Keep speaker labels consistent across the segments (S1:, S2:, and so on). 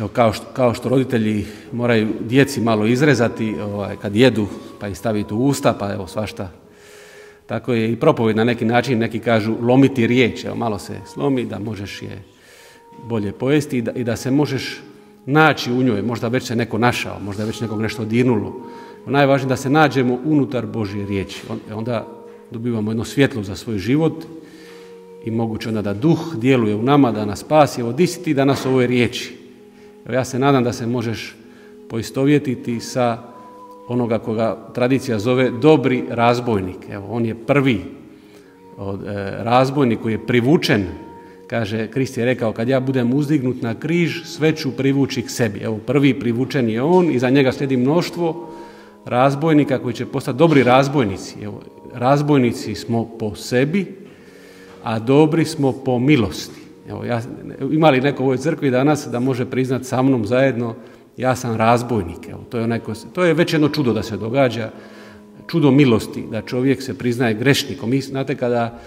S1: kao što roditelji moraju djeci malo izrezati kad jedu, pa ih staviti u usta, pa evo svašta. Tako je i propovjed na neki način, neki kažu lomiti riječ, evo malo se slomi da možeš je bolje pojesti i da se možeš naći u njoj, možda već se neko našao, možda je već nekog nešto dirnulo. Najvažnije da se nađemo unutar Božje riječi, onda dobivamo jedno svjetlo za svoj život i moguće onda da duh djeluje u nama, da nas spasi. Evo, di si ti danas u ovoj riječi? Evo, ja se nadam da se možeš poistovjetiti sa onoga koga tradicija zove dobri razbojnik. Evo, on je prvi razbojnik koji je privučen. Kaže, Krist je rekao, kad ja budem uzdignut na križ, sve ću privući k sebi. Evo, prvi privučen je on, iza njega slijedi mnoštvo razbojnika koji će postati dobri razbojnici. Evo, razbojnici smo po sebi, a dobri smo po milosti. Evo, ima li neko u ovoj crkvi danas da može priznati sa mnom zajedno, ja sam razbojnik. Evo, to je već jedno čudo da se događa, čudo milosti, da čovjek se priznaje grešnikom. Mi, znate, kada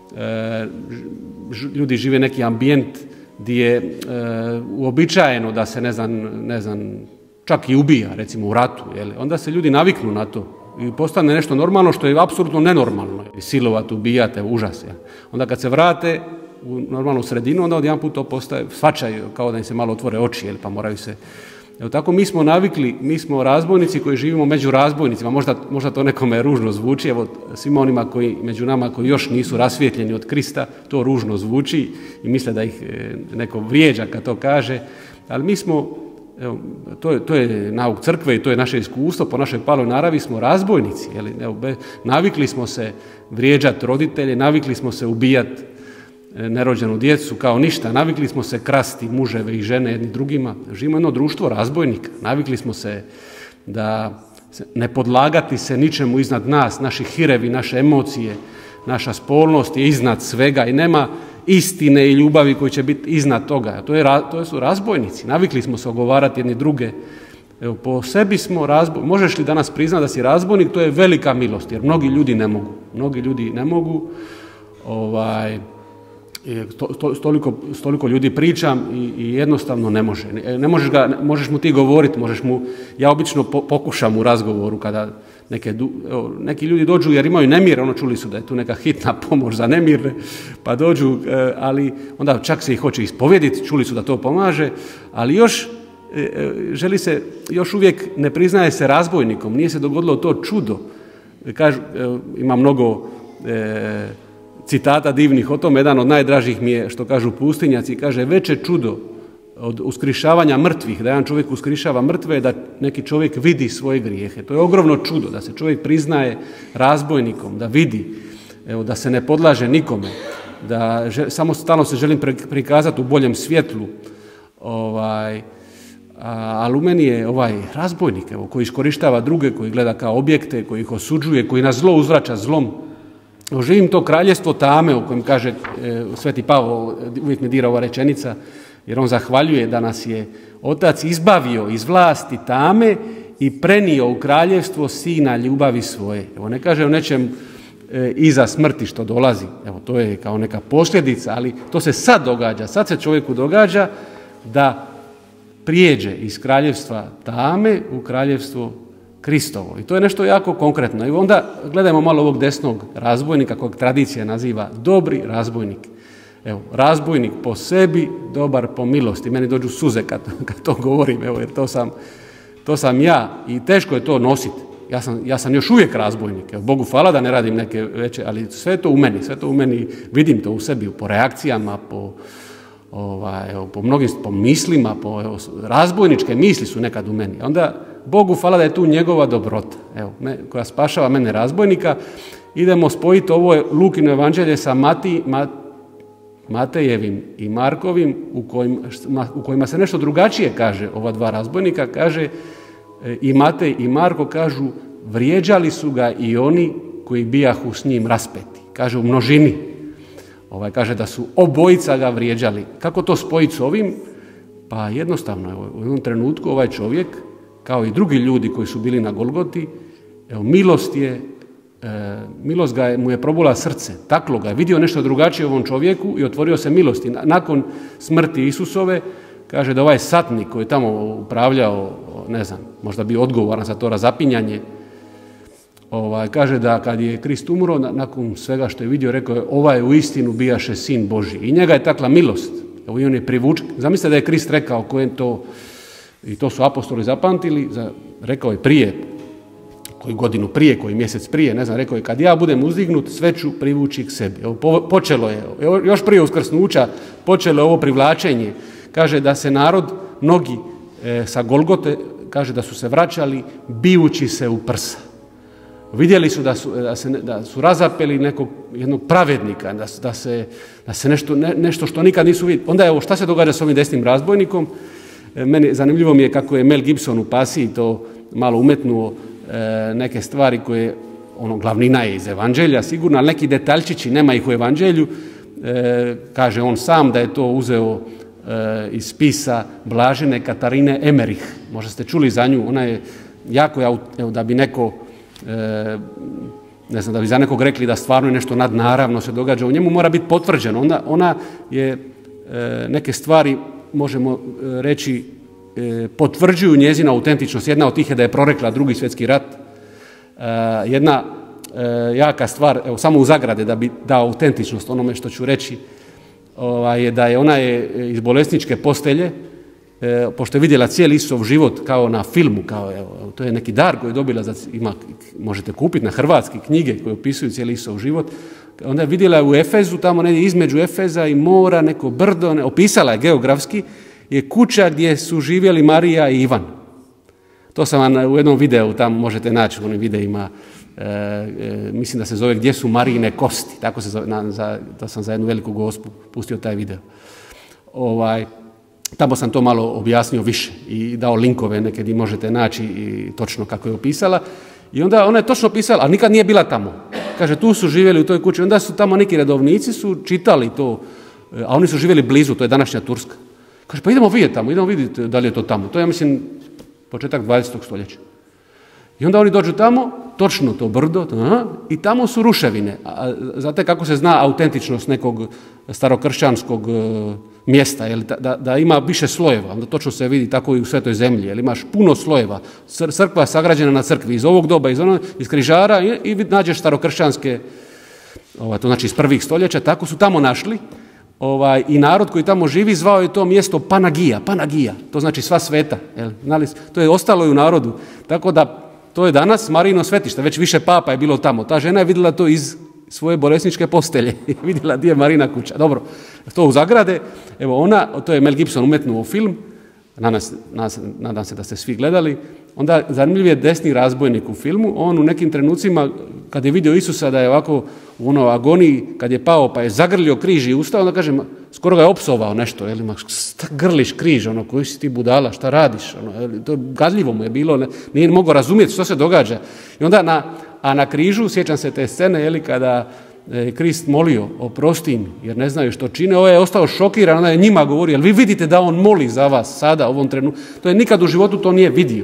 S1: ljudi žive neki ambijent gdje je uobičajeno da se ne znam, čak i ubija, recimo u ratu, onda se ljudi naviknu na to i postane nešto normalno što je apsolutno nenormalno. Silovati, ubijate, užas. Onda kad se vrate u normalnu sredinu, onda odjedanput to postaje, shvaćaju kao da im se malo otvore oči, pa moraju se... Evo tako mi smo navikli, mi smo razbojnici koji živimo među razbojnicima, možda to nekome ružno zvuči, evo svima onima koji među nama koji još nisu rasvjetljeni od Krista, to ružno zvuči i misle da ih neko vrijeđa kad to kaže, ali mi smo, evo, to je nauk crkve i to je naše iskustvo, po našoj paloj naravi smo razbojnici, evo, navikli smo se vrijeđati roditelje, navikli smo se ubijati nerođenu djecu kao ništa, navikli smo se krasti muževe i žene jedni drugima, živimo jedno društvo razbojnika, navikli smo se da ne podlagati se ničemu iznad nas, naši hirevi, naše emocije, naša spolnost je iznad svega i nema istine i ljubavi koji će biti iznad toga. To su razbojnici, navikli smo se ogovarati jedni druge. Evo, po sebi smo razbojnici. Možeš li danas priznati da si razbojnik? To je velika milost, jer mnogi ljudi ne mogu. Toliko ljudi pričam i jednostavno ne može. Možeš mu ti govoriti, ja obično pokušam u razgovoru kada neki ljudi dođu jer imaju nemir, čuli su da je tu neka hitna pomoć za nemir, pa dođu, ali onda čak se ih hoće ispovjediti, čuli su da to pomaže, ali još uvijek ne priznaje se razbojnikom, nije se dogodilo to čudo. Ima mnogo citata divnih o tome, jedan od najdražih mi je što kažu pustinjaci, kaže veće čudo od uskrišavanja mrtvih, da jedan čovjek uskrišava mrtve, da neki čovjek vidi svoje grijehe. To je ogromno čudo, da se čovjek priznaje razbojnikom, da vidi, da se ne podlaže nikome, da samo stalno se želim prikazati u boljem svjetlu. Ali u meni je razbojnik koji iskorištava druge, koji gleda kao objekte, koji ih osuđuje, koji na zlo uzvraća zlom. Živim to kraljestvo tame u kojem kaže Sveti Pavao, uvijek me dira ova rečenica, jer on zahvaljuje da nas je Otac izbavio iz vlasti tame i prenio u kraljevstvo Sina ljubavi svoje. Evo, ne kaže o nečem iza smrti što dolazi, evo, to je kao neka posljedica, ali to se sad događa, sad se čovjeku događa da prijeđe iz kraljevstva tame u kraljevstvo Kristovo. I to je nešto jako konkretno. I onda gledajmo malo ovog desnog razbojnika kojeg tradicija naziva dobri razbojnik. Evo, razbojnik po sebi, dobar po milosti. Meni dođu suze kad to govorim, evo, jer to sam ja i teško je to nositi. Ja sam još uvijek razbojnik. Evo, Bogu hvala da ne radim neke veće, ali sve to u meni, vidim to u sebi, po reakcijama, po mnogim mislima, razbojničke misli su nekad u meni. Onda Bogu hvala da je tu njegova dobrota, evo, koja spašava mene razbojnika. Idemo spojiti ovo Lukino evanđelje sa Matejevim i Markovim, u kojima se nešto drugačije kaže ova dva razbojnika. Kaže, i Matej i Marko kažu, vrijeđali su ga i oni koji bijahu s njim raspeti. Kaže u množini. Kaže da su obojica ga vrijeđali. Kako to spojiti s ovim? Pa jednostavno, evo, u jednom trenutku ovaj čovjek, kao i drugi ljudi koji su bili na Golgoti, evo, milost mu je probula srce, taklo ga je, vidio nešto drugačije u ovom čovjeku i otvorio se milosti. Nakon smrti Isusove, kaže da ovaj satnik koji je tamo upravljao, ne znam, možda bio odgovoran za to razapinjanje, kaže da kad je Krist umro, nakon svega što je vidio, rekao je ovaj u istinu bijaše sin Božji. I njega je takla milost. Evo, i on je privučen. Zamislite da je Krist rekao kojem to, i to su apostoli zapamtili, rekao je prije, koji godinu prije, koji mjesec prije, ne znam, rekao je kad ja budem uzdignut, sve ću privući k sebi. Evo, počelo je, još prije uskrsnuća, počelo je ovo privlačenje. Kaže da se narod, mnogi sa Golgote, kaže da su se vraćali bijući se u prsa. Vidjeli su da su razapeli jednog pravednika, da se nešto što nikad nisu vidjeli. Onda evo šta se događa s ovim desnim razbojnikom. Meni zanimljivo mi je kako je Mel Gibson u Pasiji to malo umetnuo, neke stvari koje, glavnina je iz Evanđelja sigurno, ali neki detaljčići, nema ih u Evanđelju. Kaže on sam da je to uzeo iz spisa Blažene Katarine Emerich. Možda ste čuli za nju, ona je jako, evo, da bi neko, ne znam, da bi za nekog rekli da stvarno je nešto nadnaravno se događa, u njemu mora biti potvrđeno. Ona je neke stvari, možemo reći, potvrđuju njezinu autentičnost. Jedna od tih je da je prorekla Drugi svjetski rat. Jedna jaka stvar, evo samo u zagrade da bi dao autentičnost onome što ću reći, je da je ona iz bolesničke postelje, pošto je vidjela cijeli Isusov život kao na filmu, to je neki dar koji je dobila, možete kupiti na hrvatski knjige koje opisuju cijeli Isusov život. Onda je vidjela u Efezu, tamo negdje između Efeza i mora, neko brdo, opisala je geografski, je kuća gdje su živjeli Marija i Ivan. To sam vam u jednom videu, tamo možete naći u onim videima, mislim da se zove Gdje su Marijine kosti, tako se zove, to sam za jednu veliku gospu pustio taj video. Tamo sam to malo objasnio više i dao linkove neke gdje možete naći i točno kako je opisala. I onda ona je točno pisala, a nikad nije bila tamo. Kaže, tu su živjeli u toj kući. Onda su tamo neki redovnici su čitali to, a oni su živjeli blizu, to je današnja Turska. Kaže, pa idemo vidjeti tamo, idemo vidjeti da li je to tamo. To je, ja mislim, početak 20. stoljeća. I onda oni dođu tamo, točno to brdo, i tamo su ruševine. Znate kako se zna autentičnost nekog starokršćanskog mjesta, da ima više slojeva, onda točno se vidi tako i u Svetoj zemlji, jer imaš puno slojeva, crkva sagrađena na crkvi, iz ovog doba, iz križara i nađeš starokršćanske, to znači iz prvih stoljeća, tako su tamo našli. I narod koji tamo živi zvao je to mjesto Panagija, to znači sva sveta, to je ostalo i u narodu, tako da to je danas Marijino svetište, već više papa je bilo tamo. Ta žena je vidjela to iz svoje bolesničke postelje, vidjela gdje je Marina kuća. Dobro, to u zagrade, evo to je Mel Gibson umetnuo film, nadam se da ste svi gledali. Onda zanimljiv je desni razbojnik u filmu, on u nekim trenucima, kad je vidio Isusa da je ovako u agoniji, kad je pao pa je zagrlio križ i ustao, onda kaže, skoro ga je opsovao nešto, šta grliš križ, koji si ti budala, šta radiš, to gadljivo mu je bilo, nije mogao razumjeti što se događa. I onda na križu, sjećam se te scene, kada je Krist molio, oprosti im, jer ne znaju što čine, ovo je ostao šokiran, onda je njima govorio, jel vi vidite da on moli za vas sada, u ovom trenutku, to je nikad u životu to nije vidio.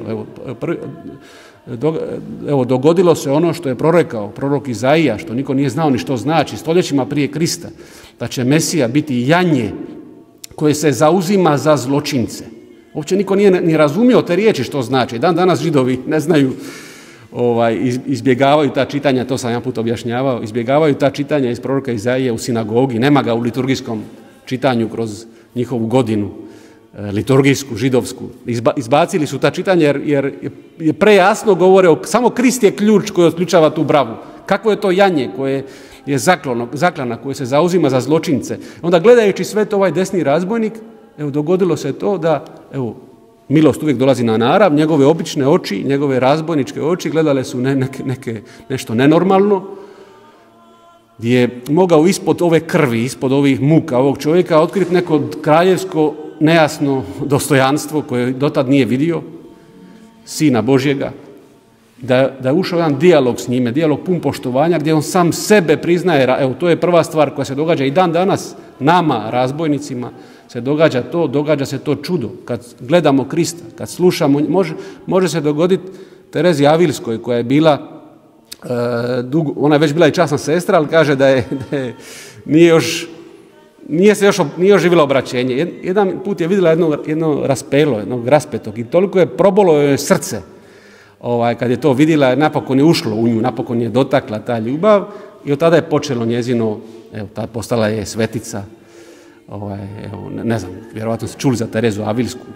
S1: Evo, dogodilo se ono što je prorekao prorok Izaija, što niko nije znao ni što znači, stoljećima prije Krista, da će Mesija biti janje koje se zauzima za zločince. Uopće niko nije ni razumio te riječi što znači. Danas Židovi ne znaju, izbjegavaju ta čitanja, to sam jedan put objašnjavao, izbjegavaju ta čitanja iz proroka Izaije u sinagogi, nema ga u liturgijskom čitanju kroz njihovu godinu, liturgijsku, židovsku. Izbacili su ta čitanja jer je prejasno govore, samo Krist je ključ koji otključava tu bravu. Kakvo je to janje koje je zaklana, koje se zauzima za zločince. Onda gledajući sve to ovaj desni razbojnik, dogodilo se to da, milost uvijek dolazi na narav, njegove obične oči, njegove razbojničke oči gledale su nešto nenormalno, gdje je mogao ispod ove krvi, ispod ovih muka ovog čovjeka otkriti neko kraljevsko nejasno dostojanstvo koje dotad nije vidio, Sina Božjega, da je ušao jedan dijalog s njime, dijalog pun poštovanja, gdje on sam sebe priznaje, to je prva stvar koja se događa i dan danas nama, razbojnicima, događa se to čudo. Kad gledamo Krista, kad slušamo, može se dogoditi Terezi Avilskoj, koja je bila, ona je već bila i časna sestra, ali kaže da nije još nije još živjela obraćenje. Jedan put je vidjela jedno raspelo, jednog raspetog i toliko je probolo joj srce. Kad je to vidjela, napokon je ušlo u nju, napokon je dotakla ta ljubav i od tada je počelo njezino, postala je svetica. Ne znam, vjerovatno ste čuli za Terezu Avilsku.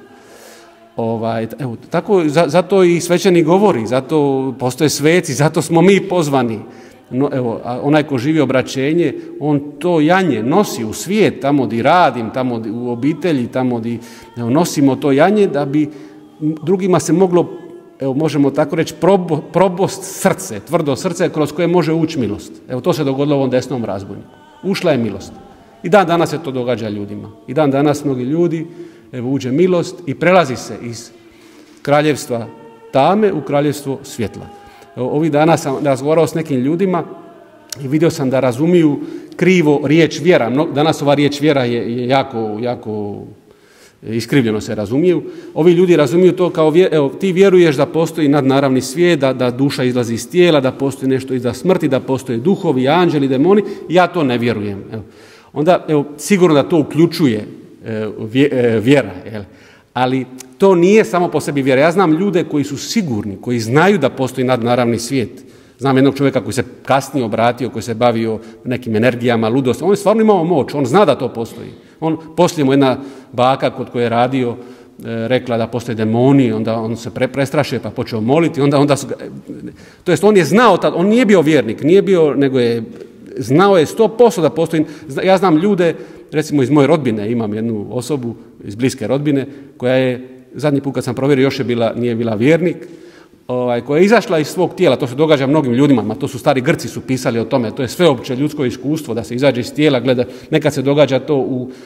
S1: Tako, zato i svećenik govori, zato postoje sveci, zato smo mi pozvani. Onaj ko živi obraćenje, on to janje nosi u svijet, tamo gdje radim, tamo u obitelji, tamo gdje nosimo to janje, da bi drugima se moglo, možemo tako reći, probost srce, tvrdo srce kroz koje može ući milost. To se dogodilo u ovom desnom razbojniku. Ušla je milost. I dan danas se to događa ljudima. I dan danas mnogi ljudi, uđe milost i prelazi se iz kraljevstva tame u kraljevstvo svjetla. Ovih dana sam razgovarao s nekim ljudima i vidio sam da razumiju krivo riječ vjera. Danas ova riječ vjera je jako iskrivljeno se razumiju. Ovi ljudi razumiju to kao, ti vjeruješ da postoji nadnaravni svijet, da duša izlazi iz tijela, da postoji nešto iza smrti, da postoje duhovi, anđeli, demoni. Ja to ne vjerujem. Onda, sigurno da to uključuje vjera, ali to nije samo po sebi vjera. Ja znam ljude koji su sigurni, koji znaju da postoji nadnaravni svijet. Znam jednog čovjeka koji se kasnije obratio, koji se bavio nekim energijama, ludostom. On je stvarno imao moć, on zna da to postoji. Poslije mu jedna baka kod koje je radio rekla da postoje demoni, onda on se prestrašio pa počeo moliti, to jest on je znao, on nije bio vjernik, nego je znao je 100% da postoji. Ja znam ljude, recimo iz moje rodbine, imam jednu osobu iz bliske rodbine koja je, zadnji put kad sam provjerio, nije bila vjernik, koja je izašla iz svog tijela. To se događa mnogim ljudima, to su stari Grci su pisali o tome, to je sveopće ljudsko iskustvo da se izađe iz tijela, nekad se događa to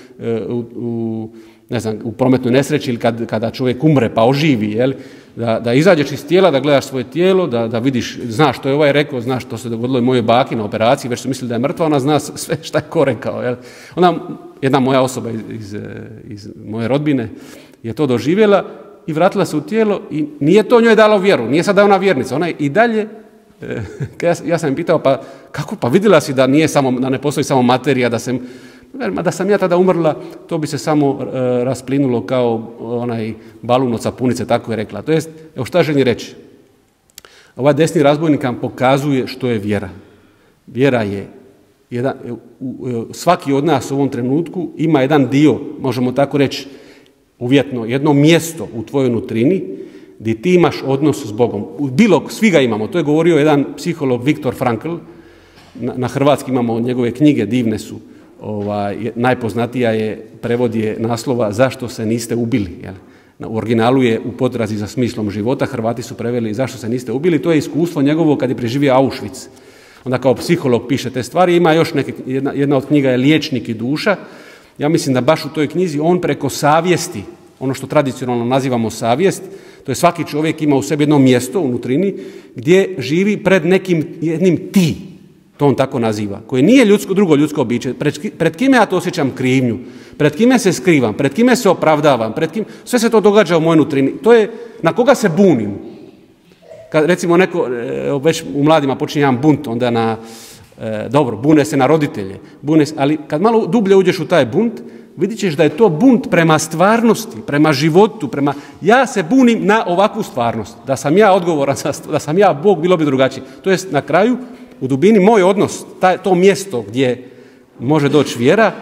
S1: u prometnoj nesreći ili kada čovjek umre pa oživi, da izađeš iz tijela, da gledaš svoje tijelo, da vidiš, znaš što je ovaj rekao, znaš što se dogodilo i mojoj baki na operaciji, već su mislili da je mrtva, ona zna sve šta je ko rekao. Ona, jedna moja osoba iz moje rodbine je to doživjela i vratila se u tijelo i nije to njoj dalo vjeru, nije sad da je ona vjernica, ona je i dalje, ja sam im pitao, pa kako, pa vidjela si da ne postoji samo materija, da sam ja tada umrla, to bi se samo rasplinulo kao onaj balun od sapunice, tako je rekla. To jest, šta želim reći? Ovaj desni razbojnik nam pokazuje što je vjera. Vjera je, svaki od nas u ovom trenutku ima jedan dio, možemo tako reći, uvjetno, jedno mjesto u tvojoj nutrini gdje ti imaš odnos s Bogom. Svi ga imamo, to je govorio jedan psiholog Viktor Frankl, na hrvatski imamo njegove knjige, divne su. Najpoznatija je, prevod je naslova Zašto se niste ubili. U originalu je U potrazi za smislom života, Hrvati su preveli Zašto se niste ubili. To je iskustvo njegovo kad je preživio Auschwitz. Onda kao psiholog piše te stvari. Ima još jedna od knjiga je Liječnik i duša. Ja mislim da baš u toj knjizi on preko savjesti, ono što tradicionalno nazivamo savjest, to je svaki čovjek ima u sebi jedno mjesto u nutrini gdje živi pred jednim ti. To on tako naziva, koje nije drugo ljudsko biće. Pred kime ja to osjećam krivnju? Pred kime se skrivam? Pred kime se opravdavam? Sve se to događa u mojoj nutrini. To je na koga se bunim. Kad recimo neko, već u mladima počinje jedan bunt, onda bune se na roditelje. Ali kad malo dublje uđeš u taj bunt, vidit ćeš da je to bunt prema stvarnosti, prema životu, ja se bunim na ovakvu stvarnost. Da sam ja odgovoran, da sam ja Bog, bilo bi drugačije. To jest na kraju, u dubini moj odnos, to mjesto gdje može doći vjera,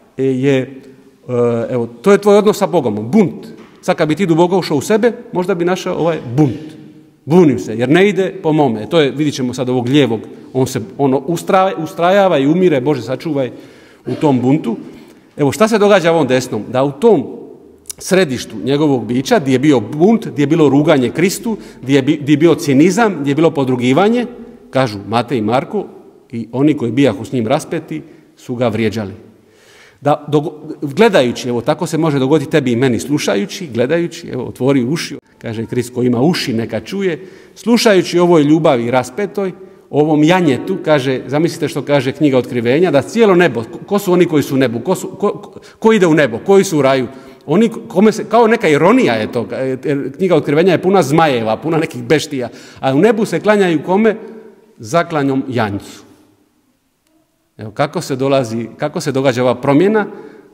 S1: to je tvoj odnos sa Bogom, bunt. Sad kad bi ti duboko ušao u sebe, možda bi našao ovaj bunt. Bunim se, jer ne ide po mome. To je, vidit ćemo sad ovog lijevog, on ustrajava i umire, Bože sačuvaj, u tom buntu. Šta se događa ovom desnom? Da u tom središtu njegovog bića, gdje je bio bunt, gdje je bilo ruganje Kristu, gdje je bio cinizam, gdje je bilo podrugivanje, kažu Matej i Marko, i oni koji bijahu s njim raspeti su ga vrijeđali. Gledajući, tako se može dogoditi tebi i meni, slušajući, gledajući, otvori uši, kaže Krist, ko ima uši neka čuje, slušajući ovoj ljubavi raspetoj, ovom janjetu, kaže, zamislite što kaže knjiga Otkrivenja, da cijelo nebo, ko su oni koji su u nebu, ko ide u nebo, koji su u raju, oni, kao neka ironija je to, knjiga Otkrivenja je puna zmajeva, puna nekih beštija, a u nebu se klanjaju kome? Zaklanjom janjcu. Evo, kako se događa ova promjena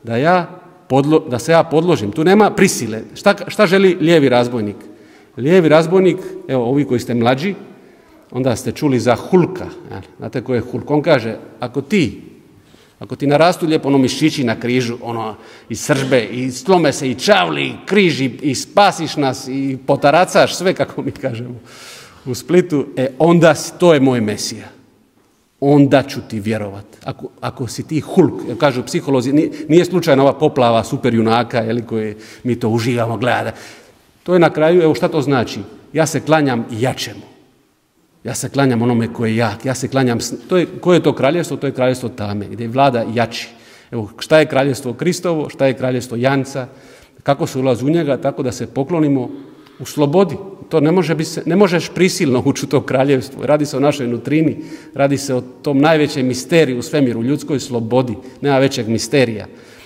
S1: da se ja podložim. Tu nema prisile. Šta želi lijevi razbojnik? Lijevi razbojnik, evo ovi koji ste mlađi, onda ste čuli za Hulka. Znate ko je Hulk? On kaže, ako ti narastu lijepo ono mišići na križu, ono i sržbe, i slome se, i čavli, i križ, i spasiš nas, i potaracaš sve, kako mi kažemo u Splitu, onda to je moj Mesija. Onda ću ti vjerovat. Ako si ti Hulk, kažu psiholozi, nije slučajno ova poplava super junaka, koje mi to uživamo gledati. To je na kraju, evo šta to znači? Ja se klanjam jačemu. Ja se klanjam onome koji je jak. Ja se klanjam, koje je to kraljevstvo? To je kraljevstvo tame, gdje vlada jači. Evo, šta je kraljevstvo Kristovo, šta je kraljevstvo Janca, kako se ulazi u njega, tako da se poklonimo u slobodi. To ne možeš prisilno ući u to kraljevstvo. Radi se o našoj nutrini, radi se o tom najvećem misteriju u svemiru, ljudskoj slobodi. Nema većeg misterija.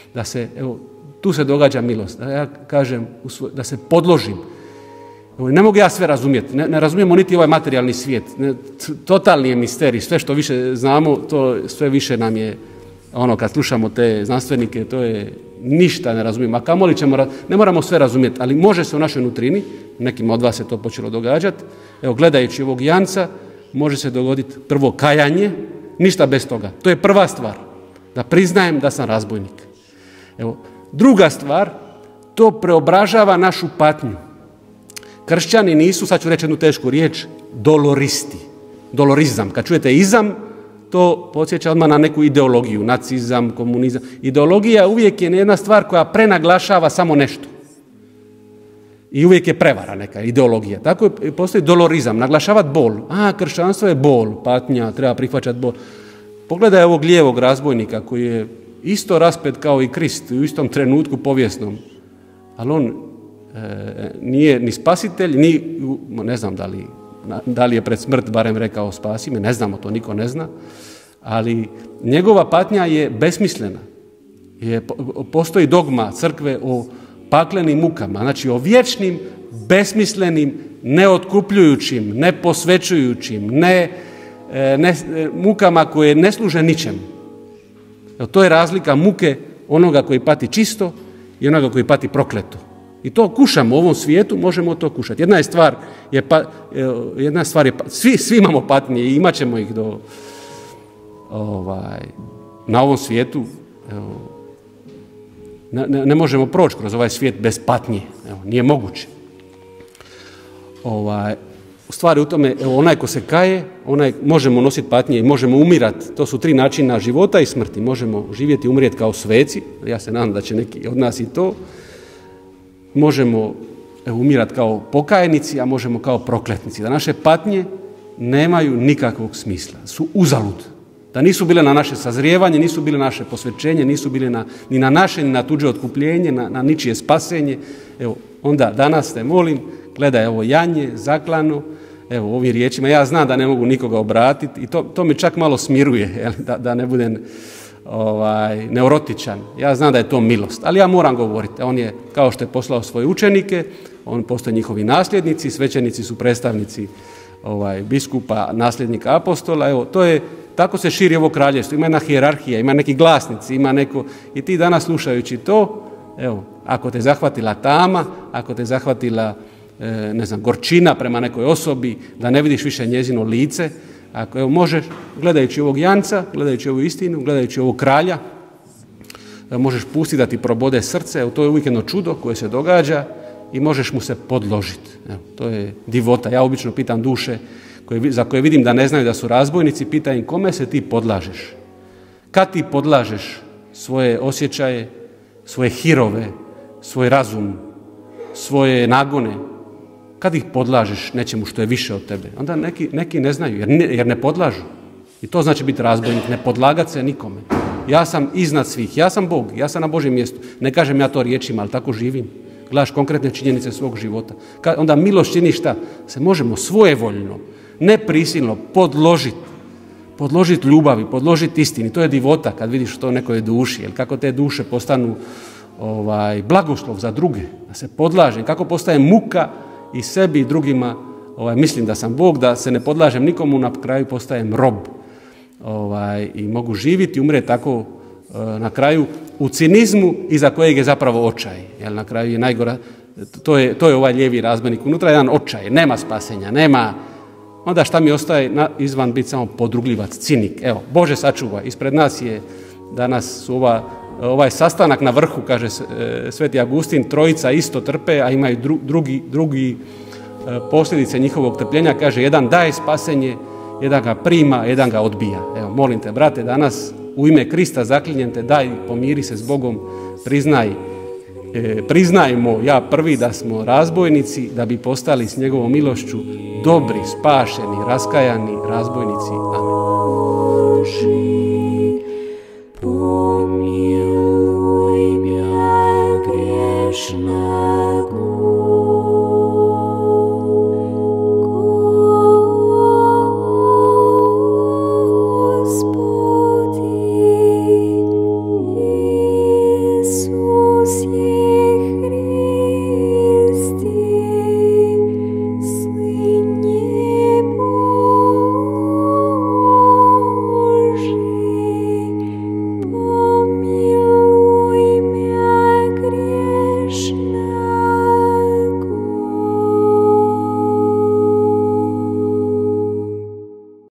S1: Tu se događa milost. Da ja kažem, da se podložim. Ne mogu ja sve razumjeti. Ne razumijemo niti ovaj materijalni svijet. Totalni je misterij. Sve što više znamo, to sve više nam je kad slušamo te znanstvenike, to je ništa ne razumijemo. A kamoli ne moramo sve razumjeti, ali može se u našoj nutrini, nekim od vas se to počelo događati, evo gledajući ovog Janca, može se dogoditi prvo kajanje, ništa bez toga. To je prva stvar, da priznajem da sam razbojnik. Evo, druga stvar, to preobražava našu patnju. Kršćani nisu, sad ću reći jednu tešku riječ, doloristi. Dolorizam. Kad čujete izam, to podsjeća odmah na neku ideologiju, nacizam, komunizam. Ideologija uvijek je jedna stvar koja prenaglašava samo nešto. I uvijek je prevara neka ideologija. Tako postoji dolorizam, naglašavati bol. Kršćanstvo je bol, patnja, treba prihvaćati bol. Pogledaj ovog lijevog razbojnika koji je isto raspet kao i Krist u istom trenutku povijesnom. Ali on nije ni spasitelj, ne znam da li je pred smrt barem rekao spasi me, ne znamo, to niko ne zna, ali njegova patnja je besmislena. Postoji dogma crkve o paklenim mukama, znači o vječnim, besmislenim, neotkupljujućim, neposvećujućim, mukama koje ne služe ničemu. To je razlika muke onoga koji pati čisto i onoga koji pati prokleto. I to kušamo u ovom svijetu, možemo to kušati. Jedna stvar je svi imamo patnje i imat ćemo ih na ovom svijetu. Ne možemo proći kroz ovaj svijet bez patnje. Nije moguće. U stvari u tome, onaj ko se kaje, možemo nositi patnje i možemo umirati. To su 3 načina života i smrti. Možemo živjeti i umrijeti kao sveci. Ja se nadam da će neki od nas i to. Možemo umirati kao pokajnici, a možemo kao prokletnici. Da naše patnje nemaju nikakvog smisla, su uzalud. Da nisu bile na naše sazrijevanje, nisu bile na naše posvećenje, nisu bile ni na naše, ni na tuđe otkupljenje, na ničije spasenje. Evo, onda danas te molim, gledaj ovo janje, zaklano, evo ovim riječima. Ja znam da ne mogu nikoga obratiti i to me čak malo smiruje, da ne budem neurotičan. Ja znam da je to milost, ali ja moram govoriti. On je, kao što je poslao svoje učenike, on postoje njihovi nasljednici, svećenici su predstavnici biskupa, nasljednika apostola. Evo, tako se širi ovo kraljevstvo. Ima jedna hijerarhija, ima neki glasnici, ima neko. I ti danas slušajući to, evo, ako te zahvatila tama, ako te zahvatila gorčina prema nekoj osobi, da ne vidiš više njezino lice, ako možeš, gledajući ovog Janca, gledajući ovu istinu, gledajući ovog kralja, možeš pustiti da ti probode srce. To je uvijek jedno čudo koje se događa i možeš mu se podložiti. To je divota. Ja obično pitam duše za koje vidim da ne znaju da su razbojnici, pitam im kome se ti podlažeš. Kad ti podlažeš svoje osjećaje, svoje hirove, svoj razum, svoje nagone, kad ih podlažeš nečemu što je više od tebe, onda neki ne znaju jer ne podlažu. I to znači biti razbojnik, ne podlagati se nikome. Ja sam iznad svih, ja sam Bog, ja sam na Božjem mjestu. Ne kažem ja to riječima, ali tako živim. Gledaš konkretne činjenice svog života. Onda milost čini šta? Se možemo svojevoljno, neprisilno podložiti ljubavi, podložiti istini. To je divota kad vidiš to nekoj duši, jer kako te duše postanu blagoslov za druge, da se podlažem, kako postaje muka i sebi i drugima, mislim da sam Bog, da se ne podlažem nikomu, na kraju postajem rob. i mogu živjeti, umre tako na kraju u cinizmu iza kojeg je zapravo očaj. Jel, na kraju je najgora, to je ovaj lijevi razbojnik. Unutra je jedan očaj, nema spasenja, nema. Onda šta mi ostaje izvan biti samo podrugljivac, cinik. Evo, Bože sačuvaj, ispred nas je danas ovaj sastanak na vrhu, kaže Sveti Agustin, trojica isto trpe, a imaju drugi posljedice njihovog trpljenja. Kaže, jedan daje spasenje, jedan ga prima, jedan ga odbija. Evo, molim te, brate, danas u ime Krista zaklinjem te, daj, pomiri se s Bogom, priznajmo, ja prvi, da smo razbojnici, da bi postali s njegovom milošću dobri, spašeni, raskajani razbojnici. Amen.